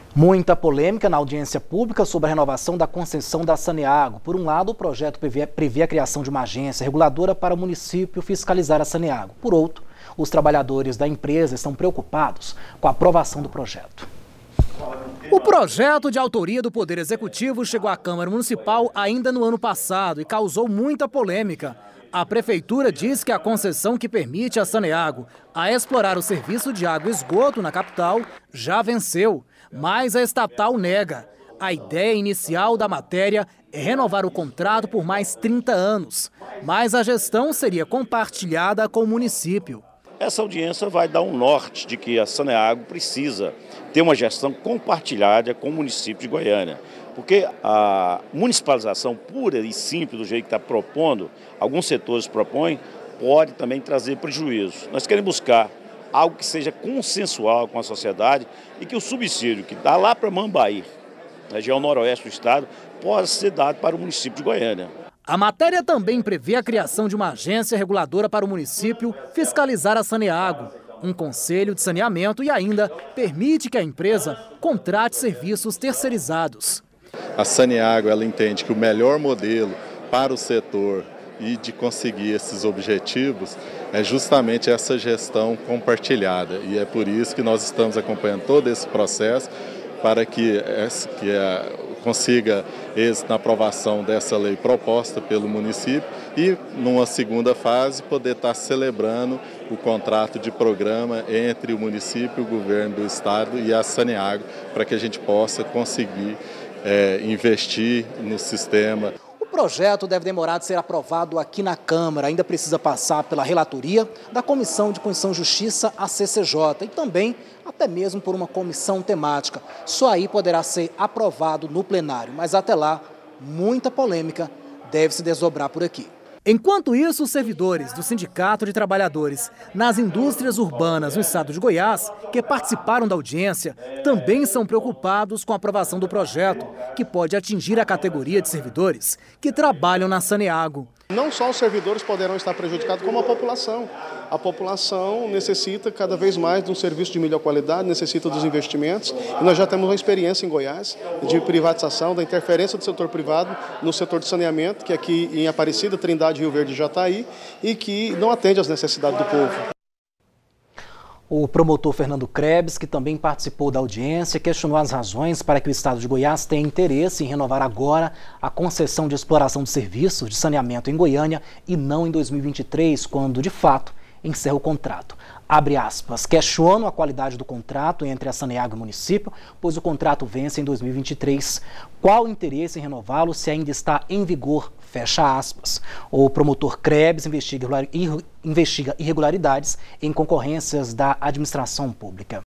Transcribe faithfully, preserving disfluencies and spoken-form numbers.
Muita polêmica na audiência pública sobre a renovação da concessão da Saneago. Por um lado, o projeto prevê, prevê a criação de uma agência reguladora para o município fiscalizar a Saneago. Por outro, os trabalhadores da empresa estão preocupados com a aprovação do projeto. O projeto de autoria do Poder Executivo chegou à Câmara Municipal ainda no ano passado e causou muita polêmica. A Prefeitura diz que a concessão que permite a Saneago a explorar o serviço de água e esgoto na capital já venceu, mas a estatal nega. A ideia inicial da matéria é renovar o contrato por mais trinta anos, mas a gestão seria compartilhada com o município. Essa audiência vai dar um norte de que a Saneago precisa ter uma gestão compartilhada com o município de Goiânia. Porque a municipalização pura e simples, do jeito que está propondo, alguns setores propõem, pode também trazer prejuízo. Nós queremos buscar algo que seja consensual com a sociedade e que o subsídio que dá lá para Mambaí, região noroeste do estado, possa ser dado para o município de Goiânia. A matéria também prevê a criação de uma agência reguladora para o município fiscalizar a Saneago, um conselho de saneamento e ainda permite que a empresa contrate serviços terceirizados. A Saneago, ela entende que o melhor modelo para o setor e de conseguir esses objetivos é justamente essa gestão compartilhada. E é por isso que nós estamos acompanhando todo esse processo para que, que a, consiga êxito na aprovação dessa lei proposta pelo município e, numa segunda fase, poder estar celebrando o contrato de programa entre o município, o governo do estado e a Saneago, para que a gente possa conseguir é, investir no sistema. O projeto deve demorar de ser aprovado aqui na Câmara. Ainda precisa passar pela relatoria da Comissão de Constituição e Justiça, a C C J, e também até mesmo por uma comissão temática. Só aí poderá ser aprovado no plenário. Mas até lá, muita polêmica deve se desdobrar por aqui. Enquanto isso, os servidores do Sindicato de Trabalhadores nas indústrias urbanas no estado de Goiás, que participaram da audiência, também são preocupados com a aprovação do projeto, que pode atingir a categoria de servidores que trabalham na Saneago. Não só os servidores poderão estar prejudicados, como a população. A população necessita cada vez mais de um serviço de melhor qualidade, necessita dos investimentos. E nós já temos uma experiência em Goiás de privatização, da interferência do setor privado no setor de saneamento, que aqui em Aparecida, Trindade, Rio Verde já está aí, e que não atende às necessidades do povo. O promotor Fernando Krebs, que também participou da audiência, questionou as razões para que o estado de Goiás tenha interesse em renovar agora a concessão de exploração de serviços de saneamento em Goiânia e não em dois mil e vinte e três, quando, de fato, encerra o contrato. Abre aspas, questiono a qualidade do contrato entre a Saneago e o município, pois o contrato vence em dois mil e vinte e três. Qual o interesse em renová-lo se ainda está em vigor? Fecha aspas. O promotor Krebs investiga investiga irregularidades em concorrências da administração pública.